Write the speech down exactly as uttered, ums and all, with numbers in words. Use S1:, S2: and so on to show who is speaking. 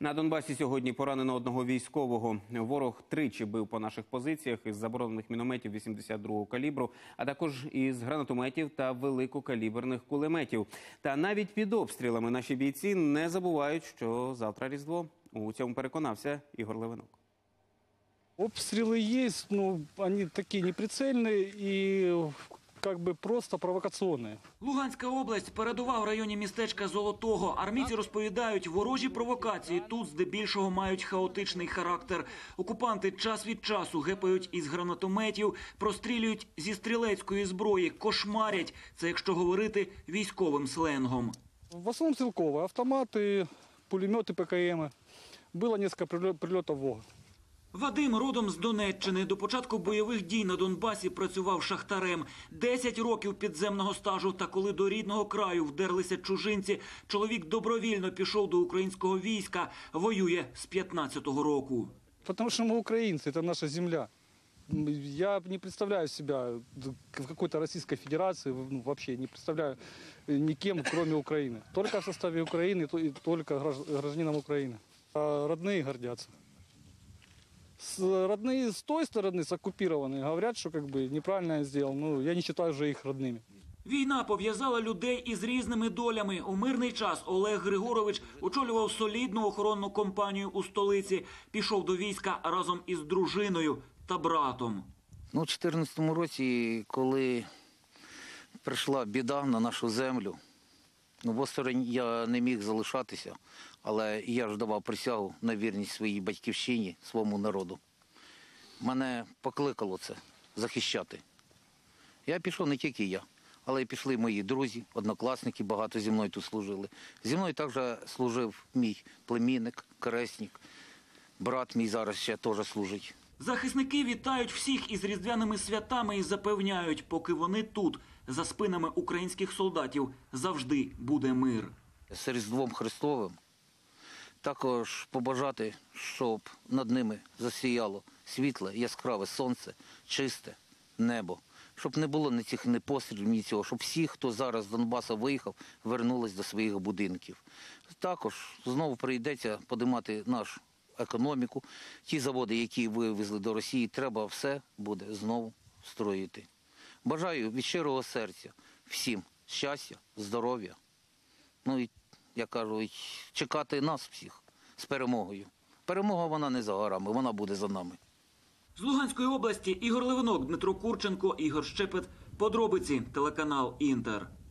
S1: На Донбасі сьогодні поранено одного військового. Ворог тричі бив по наших позиціях із заборонених мінометів вісімдесят другого калібру, а також із гранатометів та великокаліберних кулеметів. Та навіть під обстрілами наші бійці не забувають, що завтра Різдво. У цьому переконався Ігор Левинок.
S2: Обстрелы есть, но они такие неприцельные и как бы просто провокационные.
S3: Луганська область передова в районі містечка Золотого. Армійці розповідають, ворожі провокації тут здебільшого мають хаотичний характер. Окупанти час від часу гепають із гранатометів, прострілюють зі стрілецької зброї, кошмарять. Це якщо говорити військовим сленгом.
S2: В основном стрелковые автоматы, пулеметы ПКМ. Было несколько прилетов ВОГ.
S3: Вадим родом з Донеччини. До початку бойових дій на Донбасі працював шахтарем. Десять років підземного стажу. Та коли до рідного краю вдерлися чужинці, чоловік добровільно пішов до українського війська. Воює з п'ятнадцятого року.
S2: Потому что мы украинцы, это наша земля. Я не представляю себя в какой-то Российской Федерации, ну, вообще не представляю никем, кроме Украины. Только в составе Украины и только гражданином Украины. А родные гордятся. Родные с той стороны, с оккупированной, говорят, что как бы неправильно я сделал. Ну, я не считаю уже их родными.
S3: Війна пов'язала людей із різними долями. У мирний час Олег Григорович очолював солідну охоронну компанію у столиці. Пішов до війська разом із дружиною та братом.
S4: Ну, у чотирнадцятому році, коли прийшла біда на нашу землю, ну, в осторонь я не міг залишатися, але я ж давав присягу на вірність своїй батьківщині, своєму народу. Мене покликало це захищати. Я пішов, не тільки я, але й пішли мої друзі, однокласники, багато зі мною тут служили. Зі мною також служив мій племінник, кресник, брат мій зараз ще теж служить.
S3: Захисники вітають всіх із різдвяними святами і запевняють, поки вони тут, за спинами українських солдатів, завжди буде мир.
S4: З Різдвом Христовим також побажати, щоб над ними засіяло світле, яскраве сонце, чисте небо. Щоб не було ні цих ні пострілів, ні цього. Щоб всі, хто зараз з Донбасу виїхав, вернулись до своїх будинків. Також знову прийдеться підіймати нашу економіку. Ті заводи, які вивезли до Росії, треба все буде знову строїти. Бажаю від щирого серця всім щастя, здоров'я. Ну і, я кажу, і чекати нас всіх з перемогою. Перемога, вона не за горами, вона буде за нами.
S3: З Луганської області Ігор Левинок, Дмитро Курченко, Ігор Щепет. Подробиці, телеканал «Інтер».